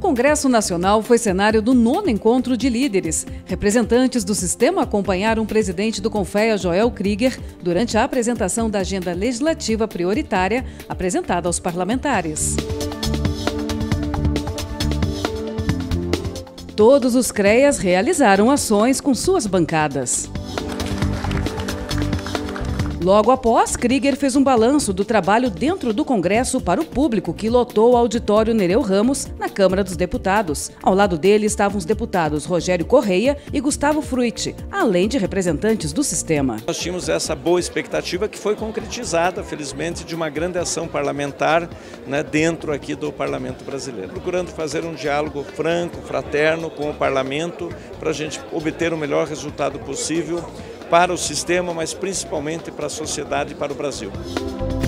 Congresso Nacional foi cenário do 9º Encontro de Líderes. Representantes do sistema acompanharam o presidente do Confea, Joel Krieger, durante a apresentação da agenda legislativa prioritária apresentada aos parlamentares. Todos os CREAs realizaram ações com suas bancadas. Logo após, Krieger fez um balanço do trabalho dentro do Congresso para o público que lotou o auditório Nereu Ramos, na Câmara dos Deputados. Ao lado dele estavam os deputados Rogério Correia e Gustavo Frutti, além de representantes do sistema. Nós tínhamos essa boa expectativa que foi concretizada, felizmente, de uma grande ação parlamentar, dentro aqui do Parlamento brasileiro. Procurando fazer um diálogo franco, fraterno com o Parlamento, para a gente obter o melhor resultado possível para o sistema, mas principalmente para a sociedade e para o Brasil.